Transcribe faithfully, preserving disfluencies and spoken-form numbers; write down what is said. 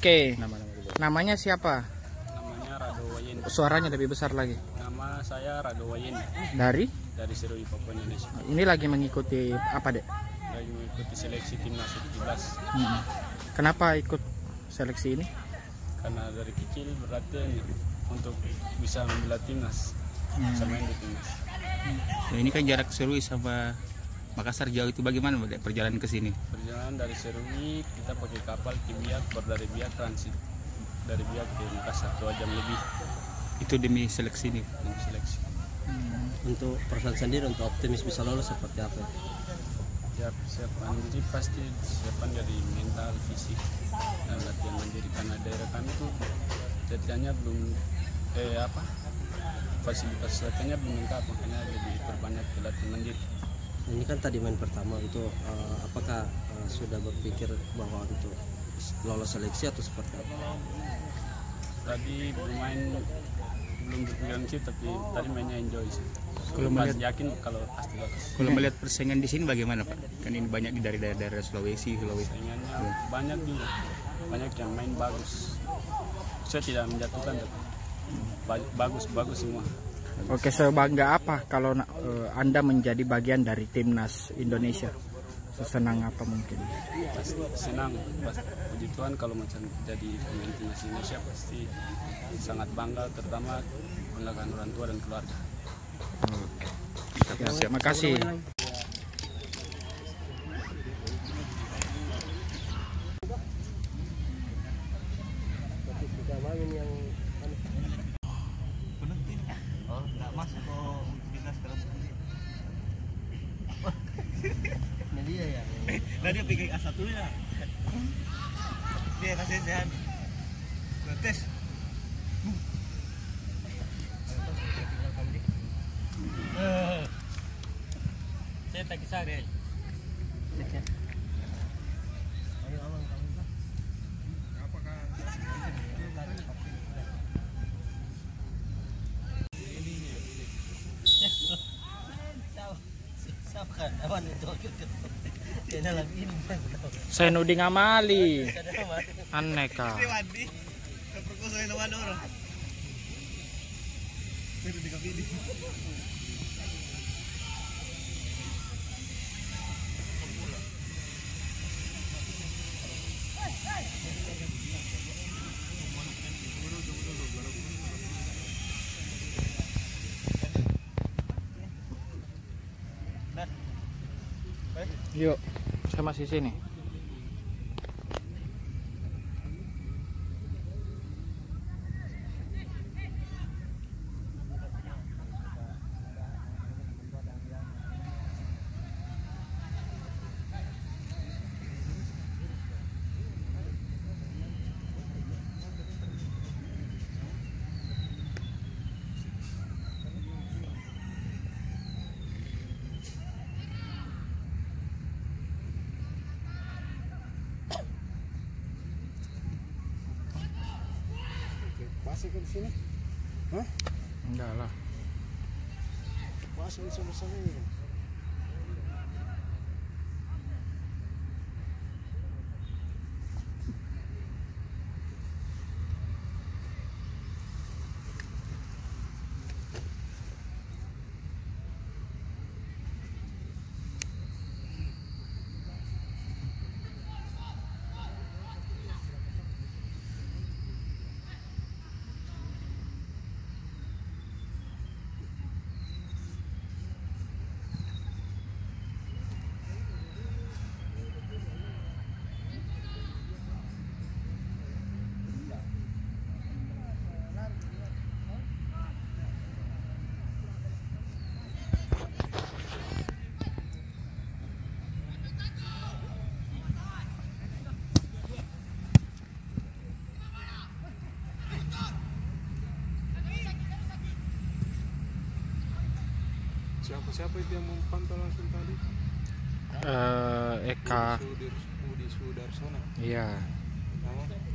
Oke. Nama-nama dulu. Namanya siapa? Namanya Rado Wayen. Suaranya lebih besar lagi. Nama saya Rado Wayen Dari? dari Serui Papua Indonesia. Ini lagi mengikuti apa, Dek? Lagi mengikuti seleksi timnas U tujuh belas. Hmm. Kenapa ikut seleksi ini? Karena dari kecil berarti untuk bisa membela timnas, Hmm. bisa main di timnas. Ya, ini kan jarak Serui sama Makassar jauh, itu bagaimana Dek, perjalanan ke sini? Perjalanan dari Serui kita pakai kapal ke Biak, baru dari Biak transit dari Biak ke Makassar dua jam lebih Itu demi seleksi ini. untuk seleksi. Untuk perasaan sendiri, untuk optimis bisa lolos seperti apa? Ya persiapan diri pasti persiapan dari mental, fisik, dan latihan mandiri karena daerah kami tuh latihannya belum eh apa fasilitas latihannya belum lengkap, makanya lebih perbanyak ke latihan mandiri. Ini kan tadi main pertama, untuk uh, apakah uh, sudah berpikir bahwa untuk lolos seleksi atau seperti apa? Tadi bermain belum berpikiran sih, tapi tadi mainnya enjoy sih. Kalau Pas melihat yakin kalau pasti lolos. kalau melihat persaingan di sini bagaimana Pak? Kan ini banyak dari daerah-daerah Sulawesi, Sulawesi. Saingannya banyak juga, banyak yang main bagus. Saya tidak menjatuhkan, tapi ba- bagus bagus semua. Oke, sebangga apa kalau uh, Anda menjadi bagian dari timnas Indonesia? Sesenang apa mungkin? Pasti senang, pasti puji Tuhan kalau macam jadi pemain timnas Indonesia pasti sangat bangga, terutama banggakan orang tua dan keluarga. Oke. Ya, terima kasih. Nah, dia pegang A satu nya. Dia kasih sehat. Tes. Saya tak kisah deh. Ayo awang kamu. Apakah kan awan itu kena lagi ini Saya nuding amali. Aneka. Wadi perkosa yang lawan orang itu di kabin. Yuk, saya masih sini. Pasang ke sini? Hah? Enggak lah. Pasang sama-sama ini. Siapa-siapa itu yang memantau langsung tadi? Eh, Eka. Budi Sudarsona. Iya. Nama?